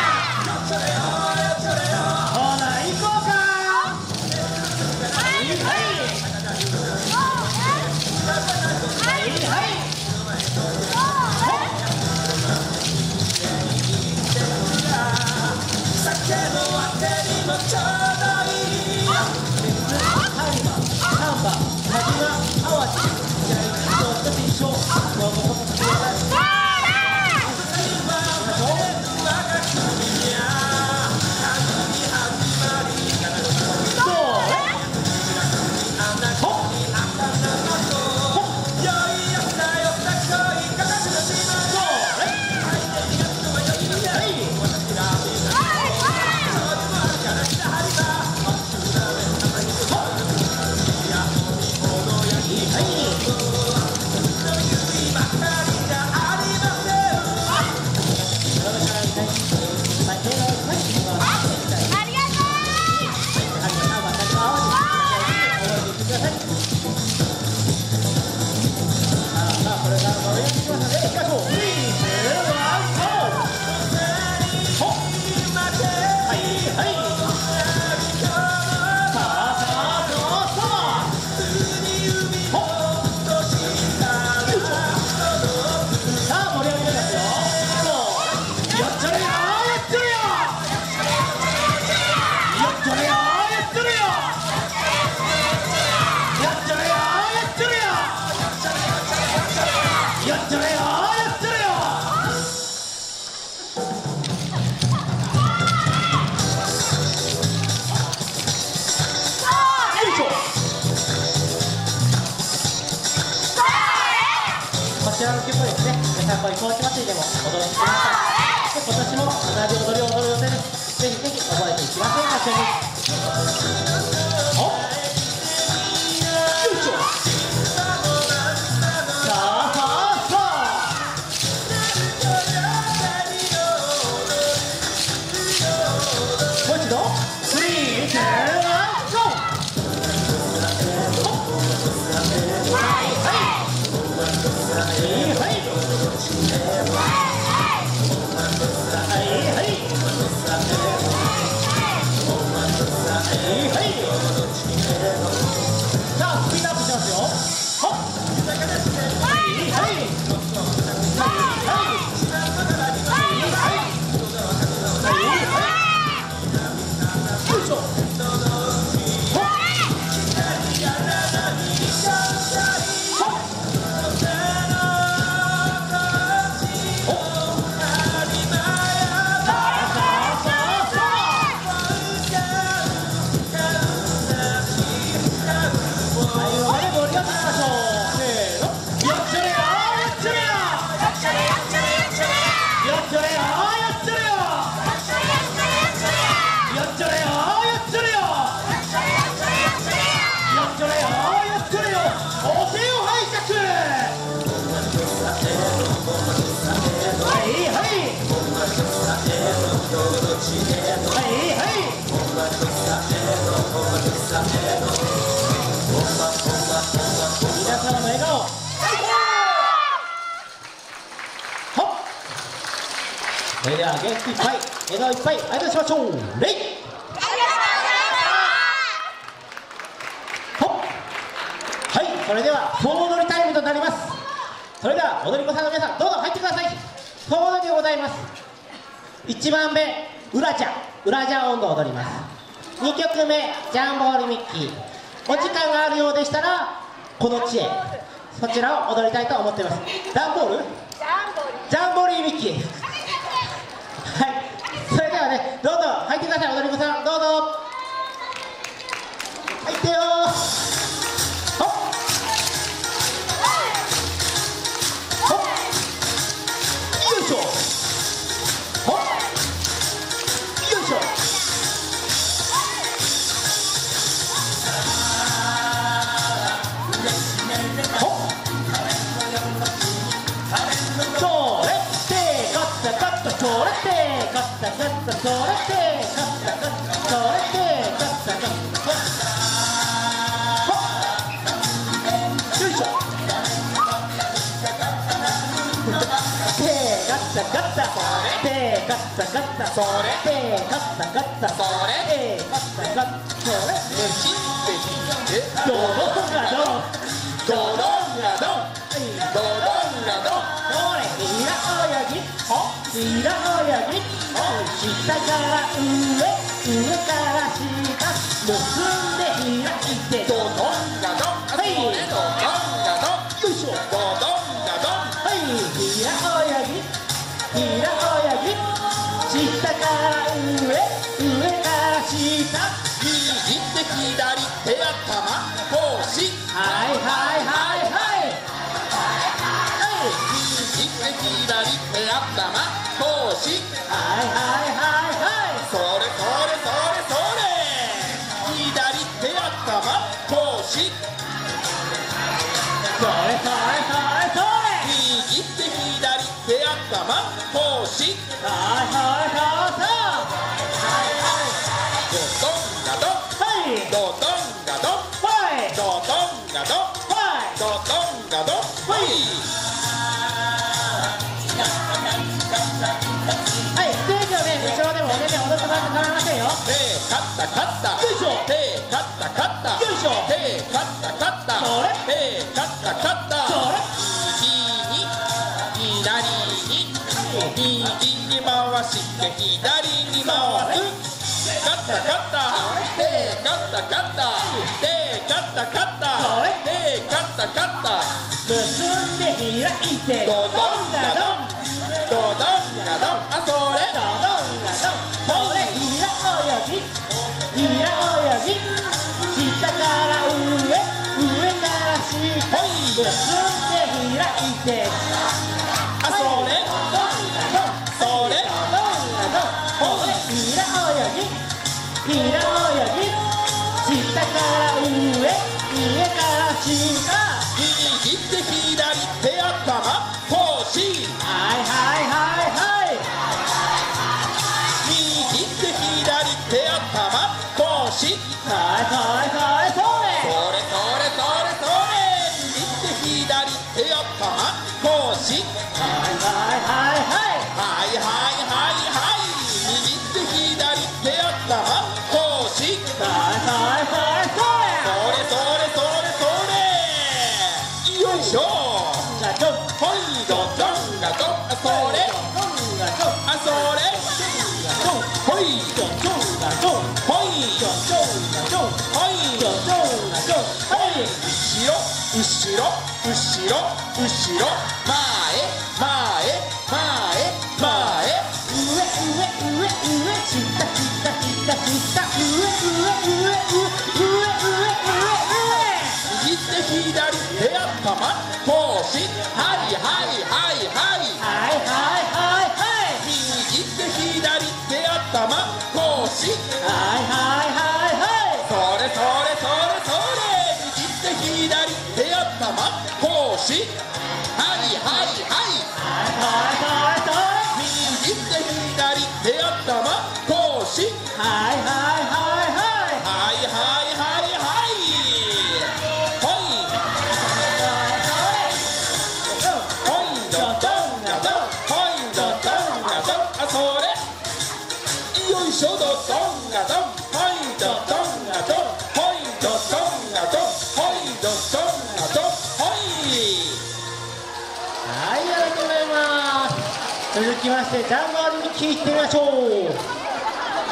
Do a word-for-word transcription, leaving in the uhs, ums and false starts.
こちらの曲をですね、皆さんご一行し祭りでも踊ってきました。で、今年も同じ踊りを踊る予定です。ぜひぜひ覚えていきませんか、一緒に。おっ、よいしょ。さあさあさあ。もう一度、スリー、ツー、ワン、ゴー。皆様の笑顔、はっ、それでは元気いっぱい、笑顔いっぱい挨拶しましょう。レイ、ほっ、はい、それでは総踊りタイムとなります。それでは踊り子さんの皆さん、どうぞ入ってください。総踊りでございます。いちばんめ、ウラジャン、ウラジャン音頭を踊ります。にきょくめ、ジャンボーリミッキー。お時間があるようでしたらこの地へ、そちらを踊りたいと思っています。ダンボール、ジャンボーリーミッキー。はい、それではね、どうぞ入ってください。踊り子さん、どうぞ入ってよー。ほっほっ、よいしょ。ほっ、よいしょ。それってガッタガッタ、それってガッタガッタ、それってガッタガッタ。 った手カッタカッタそれ手カッタカッタそれ手カッタカッタそれむしって引いてドドンがドンドドンがドンドドンがドンそれ平泳ぎ平泳ぎ下から上上から下結んで開いてドドンがドンあそれドドンがドンよいしょドドンがドンはい平泳ぎ平泳ぎ下から上上から下右手左手頭帽子はいはいはいはい右手左手頭帽子はいはいはいはいそれそれそれそれ左手頭帽子それそれそれそれ右手左手頭帽子はいはいはいはいドドンがドンはいドドンがドンはいドドンがドンはいはいステージをね後ろでもね踊ってもらって構いませんよ手勝った勝ったよいしょ手勝った勝ったよいしょ手勝った勝ったそれ手勝った勝ったそれ右に左に右に回して左に回す勝った勝った手勝った勝った手勝った勝ったそれ手勝った勝った結んで開いてドドンがドンドドンがドンあそれドドンがドンそれ平泳ぎ平泳ぎ下から上上から下ほい結んで開いてあそれそれドドンがドンそれ平泳ぎ平泳ぎ下から上上から下右手左手頭帽子はいはいはいはい右手左手頭帽子はいはいはいそれそれそれそれそれ右手左手頭帽子はいはいはいはいはいはいはいはい右手左手頭帽子はいはいはいそそれそれそれそれよいしょれじゃあドンほいドドンがドンあそれドンがドンあそれドンほいドンドンがドンほいドンドンがドンほいドンドンがドンはい後ろ後ろ後ろ後ろ前前前前上上上上下下下下下上上上上上上右手左手頭帽子はいはいはいはいはいはいはいはい右手左手頭帽子はいはいはいはいそれそれそれそれ右手左手頭帽子はいはいはいはいはいはい右手左手頭帽子はいはいはいはいはいはいはいはいほいほいドドンがドンほいドドンがドンあそれよいしょドドンがドンほいドドンがドンほいドドンがドンほいドドンがドンほいはい、ありがとうございます。続きまして、ジャンボリに聞いてみましょう。